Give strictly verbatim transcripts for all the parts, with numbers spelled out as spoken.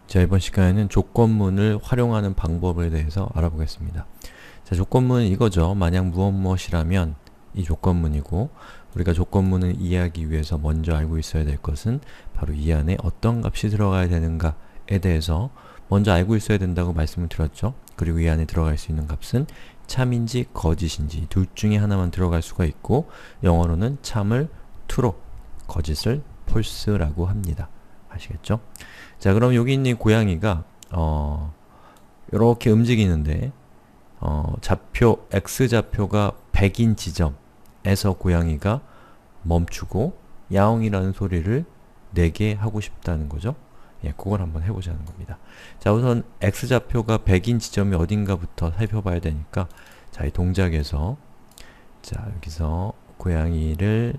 자, 이번 시간에는 조건문을 활용하는 방법에 대해서 알아보겠습니다. 자, 조건문은 이거죠. 만약 무엇 무엇이라면 이 조건문이고, 우리가 조건문을 이해하기 위해서 먼저 알고 있어야 될 것은 바로 이 안에 어떤 값이 들어가야 되는가에 대해서 먼저 알고 있어야 된다고 말씀을 드렸죠. 그리고 이 안에 들어갈 수 있는 값은 참인지 거짓인지 둘 중에 하나만 들어갈 수가 있고, 영어로는 참을 true로, 거짓을 false라고 합니다. 아시겠죠? 자, 그럼 여기 있는 고양이가 어, 이렇게 움직이는데 어, 좌표, x좌표가 백인 지점에서 고양이가 멈추고 야옹이라는 소리를 내게 하고 싶다는 거죠. 예, 그걸 한번 해보자는 겁니다. 자, 우선 x좌표가 백인 지점이 어딘가부터 살펴봐야 되니까, 자, 이 동작에서 자, 여기서 고양이를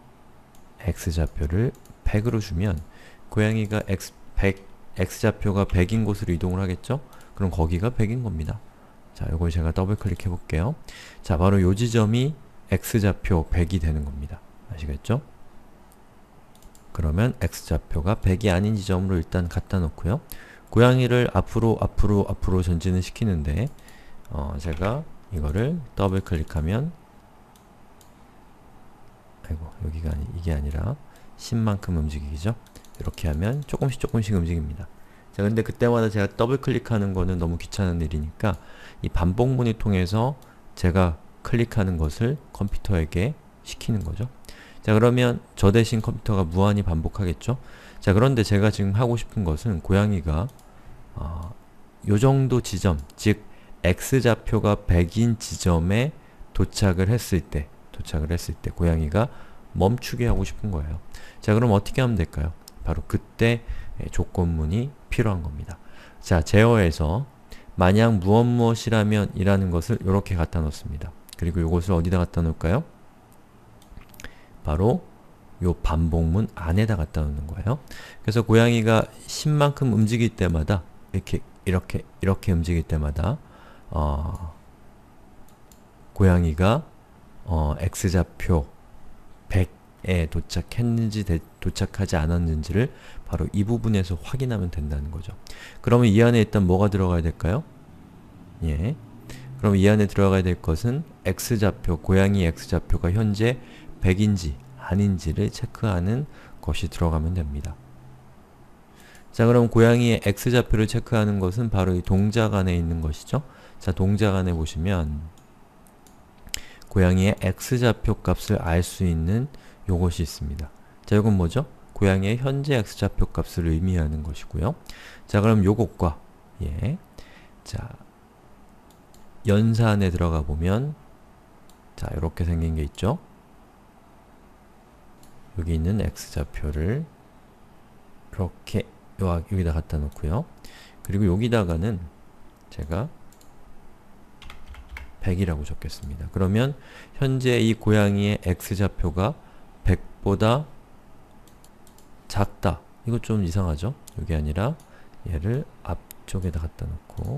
x좌표를 백으로 주면 고양이가 x, 백, x좌표가 백인 곳으로 이동을 하겠죠? 그럼 거기가 백인 겁니다. 자, 이걸 제가 더블 클릭해 볼게요. 자, 바로 요 지점이 x좌표 백이 되는 겁니다. 아시겠죠? 그러면 x좌표가 백이 아닌 지점으로 일단 갖다 놓고요. 고양이를 앞으로 앞으로 앞으로 전진을 시키는데 어, 제가 이거를 더블 클릭하면 아이고, 여기가 아니, 이게 아니라 십만큼 움직이죠? 이렇게 하면 조금씩 조금씩 움직입니다. 자, 근데 그때마다 제가 더블 클릭하는 거는 너무 귀찮은 일이니까 이 반복문을 통해서 제가 클릭하는 것을 컴퓨터에게 시키는 거죠. 자, 그러면 저 대신 컴퓨터가 무한히 반복하겠죠? 자, 그런데 제가 지금 하고 싶은 것은 고양이가 어, 요 정도 지점, 즉 x좌표가 백인 지점에 도착을 했을 때 도착을 했을 때 고양이가 멈추게 하고 싶은 거예요. 자, 그럼 어떻게 하면 될까요? 바로 그때 조건문이 필요한 겁니다. 자, 제어에서 만약 무엇 무엇이라면 이라는 것을 이렇게 갖다 놓습니다. 그리고 이것을 어디다 갖다 놓을까요? 바로 요 반복문 안에다 갖다 놓는 거예요. 그래서 고양이가 십만큼 움직일 때마다 이렇게 이렇게 이렇게 움직일 때마다 어, 고양이가 어, x좌표 백에 도착했는지 대, 도착하지 않았는지를 바로 이 부분에서 확인하면 된다는 거죠. 그러면 이 안에 일단 뭐가 들어가야 될까요? 예. 그럼 이 안에 들어가야 될 것은 x좌표, 고양이 x좌표가 현재 백인지 아닌지를 체크하는 것이 들어가면 됩니다. 자, 그럼 고양이의 x좌표를 체크하는 것은 바로 이 동작 안에 있는 것이죠. 자, 동작 안에 보시면 고양이의 x좌표 값을 알 수 있는 요것이 있습니다. 자, 이건 뭐죠? 고양이의 현재 x좌표 값을 의미하는 것이고요. 자, 그럼 요것과 예, 자, 연사 안에 들어가 보면 자, 이렇게 생긴 게 있죠? 여기 있는 x좌표를 이렇게 요, 여기다 갖다 놓고요. 그리고 여기다가는 제가 백이라고 적겠습니다. 그러면 현재 이 고양이의 x좌표가 백보다 작다. 이거 좀 이상하죠? 이게 아니라 얘를 앞쪽에다 갖다 놓고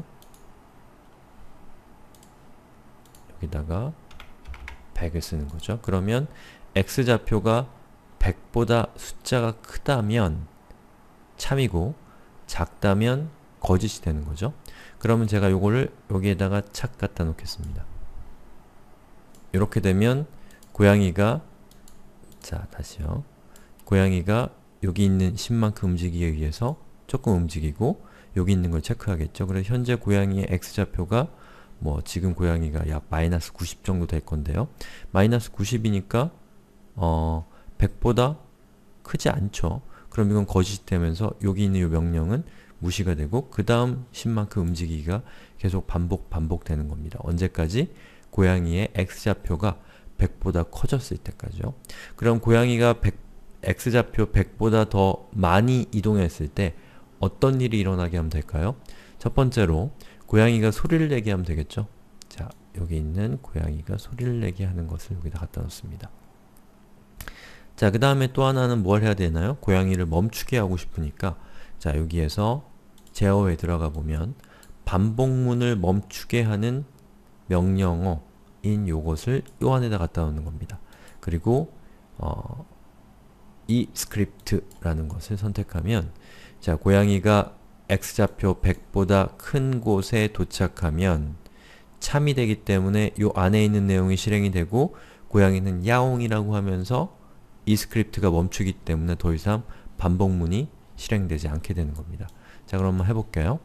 여기다가 백을 쓰는 거죠. 그러면 x좌표가 백보다 숫자가 크다면 참이고 작다면 거짓이 되는 거죠. 그러면 제가 요거를 여기에다가 착 갖다 놓겠습니다. 이렇게 되면 고양이가 자, 다시요. 고양이가 여기 있는 십만큼 움직이기 위해서 조금 움직이고 여기 있는 걸 체크하겠죠. 그래서 현재 고양이의 x좌표가 뭐 지금 고양이가 약 마이너스 구십 정도 될 건데요. 마이너스 구십이니까 어, 백보다 크지 않죠. 그럼 이건 거짓이 되면서 여기 있는 이 명령은 무시가 되고 그 다음 십만큼 움직이기가 계속 반복 반복되는 겁니다. 언제까지? 고양이의 x좌표가 백보다 커졌을 때까지요. 그럼 고양이가 백, x좌표 백보다 더 많이 이동했을 때 어떤 일이 일어나게 하면 될까요? 첫 번째로 고양이가 소리를 내게 하면 되겠죠. 자, 여기 있는 고양이가 소리를 내게 하는 것을 여기다 갖다 놓습니다. 자, 그 다음에 또 하나는 뭘 해야 되나요? 고양이를 멈추게 하고 싶으니까 자, 여기에서 제어에 들어가 보면 반복문을 멈추게 하는 명령어인 요것을 요 안에다 갖다 놓는 겁니다. 그리고 어, 이 스크립트라는 것을 선택하면 자, 고양이가 x좌표 백보다 큰 곳에 도착하면 참이 되기 때문에 요 안에 있는 내용이 실행이 되고 고양이는 야옹이라고 하면서 이 스크립트가 멈추기 때문에 더 이상 반복문이 실행되지 않게 되는 겁니다. 자, 그럼 한번 해볼게요.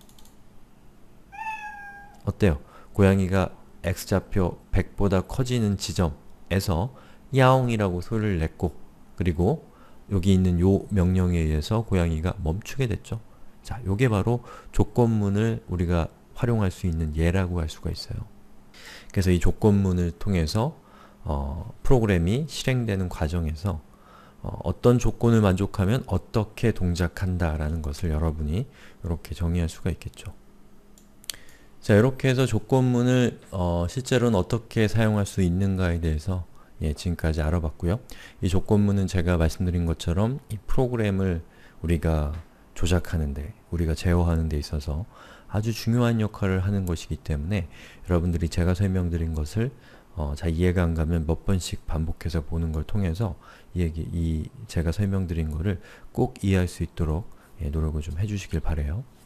어때요? 고양이가 x좌표 백보다 커지는 지점에서 야옹이라고 소리를 냈고, 그리고 여기 있는 요 명령에 의해서 고양이가 멈추게 됐죠. 자, 요게 바로 조건문을 우리가 활용할 수 있는 예라고 할 수가 있어요. 그래서 이 조건문을 통해서 어, 프로그램이 실행되는 과정에서 어, 어떤 조건을 만족하면 어떻게 동작한다 라는 것을 여러분이 이렇게 정의할 수가 있겠죠. 자, 이렇게 해서 조건문을 어, 실제로는 어떻게 사용할 수 있는가에 대해서 예, 지금까지 알아봤고요. 이 조건문은 제가 말씀드린 것처럼 이 프로그램을 우리가 조작하는데, 우리가 제어하는 데 있어서 아주 중요한 역할을 하는 것이기 때문에 여러분들이 제가 설명드린 것을 어, 잘 이해가 안 가면 몇 번씩 반복해서 보는 걸 통해서 이, 얘기, 이 제가 설명드린 거를 꼭 이해할 수 있도록 예, 노력을 좀 해주시길 바라요.